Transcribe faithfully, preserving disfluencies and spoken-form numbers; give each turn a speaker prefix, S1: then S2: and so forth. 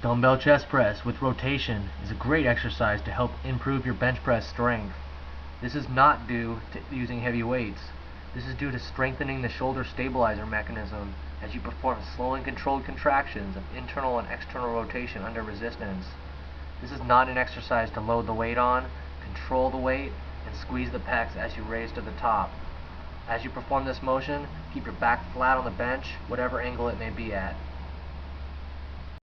S1: Dumbbell chest press with rotation is a great exercise to help improve your bench press strength. This is not due to using heavy weights. This is due to strengthening the shoulder stabilizer mechanism as you perform slow and controlled contractions of internal and external rotation under resistance. This is not an exercise to load the weight on, control the weight, and squeeze the pecs as you raise to the top. As you perform this motion, keep your back flat on the bench, whatever angle it may be at.